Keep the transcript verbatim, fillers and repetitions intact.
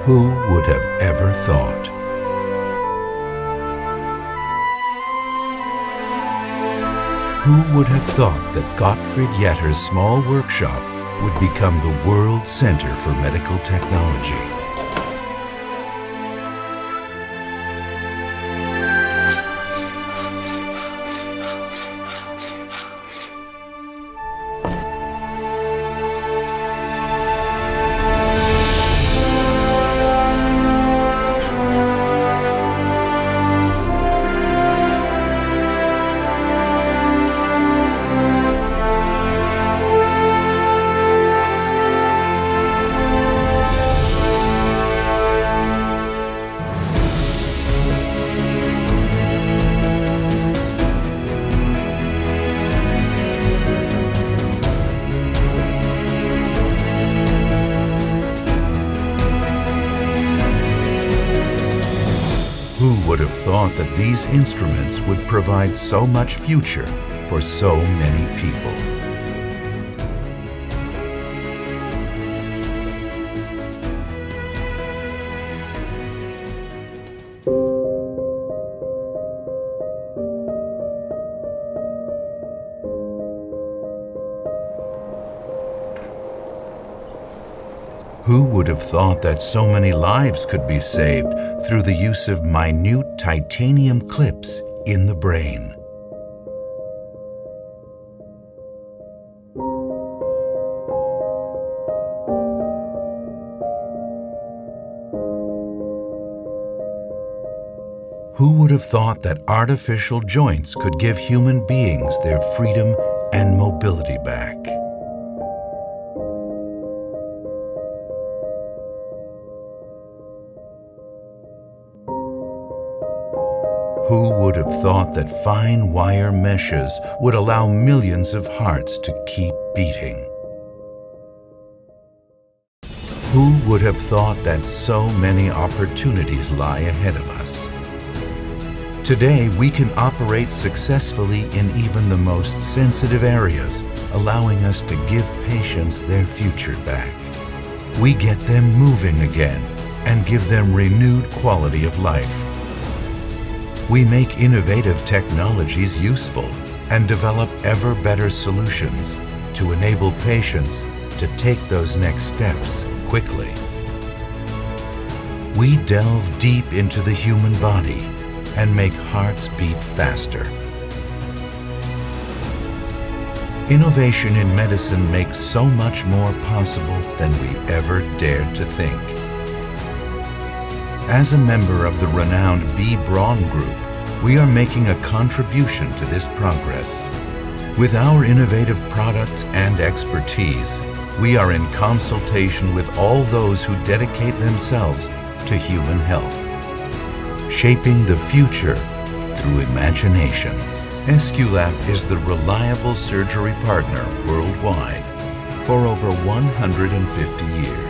Who would have ever thought? Who would have thought that Gottfried Jetter's small workshop would become the world center for medical technology? Who would have thought that these instruments would provide so much future for so many people? Who would have thought that so many lives could be saved through the use of minute titanium clips in the brain? Who would have thought that artificial joints could give human beings their freedom and mobility back? Who would have thought that fine wire meshes would allow millions of hearts to keep beating? Who would have thought that so many opportunities lie ahead of us? Today, we can operate successfully in even the most sensitive areas, allowing us to give patients their future back. We get them moving again and give them renewed quality of life. We make innovative technologies useful and develop ever better solutions to enable patients to take those next steps quickly. We delve deep into the human body and make hearts beat faster. Innovation in medicine makes so much more possible than we ever dared to think. As a member of the renowned Braun group, we are making a contribution to this progress. With our innovative products and expertise, we are in consultation with all those who dedicate themselves to human health, shaping the future through imagination. Aesculap is the reliable surgery partner worldwide for over one hundred fifty years.